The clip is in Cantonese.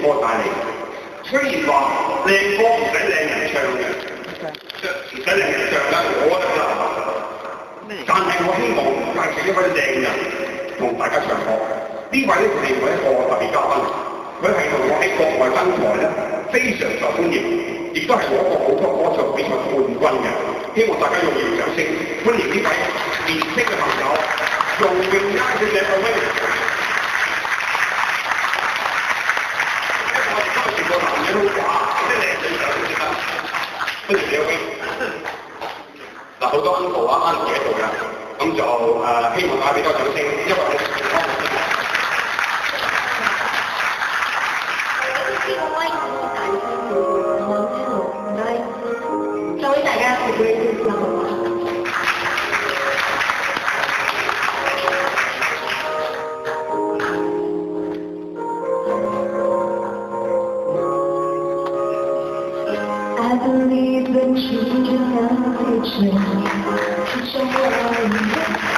歌帶嚟。雖然話靚歌唔使靚人唱嘅，唔使靚人唱啦，我得啦。但係我希望介紹一位靚人同大家唱歌。呢位咧係我一個特別嘉賓，佢係同我喺國外登台咧非常受歡迎，亦都係攞過好多歌唱比賽冠軍嘅。希望大家用熱掌聲歡迎呢位年輕嘅朋友，容詠佳小姐各位。我哋當時個男人好寡，即係靚女上先得。歡迎兩位。嗱，好多 uncle 啊 auntie 喺度嘅，咁就希望大家俾多掌聲，因為我各位大家好，I believe that you can help each other.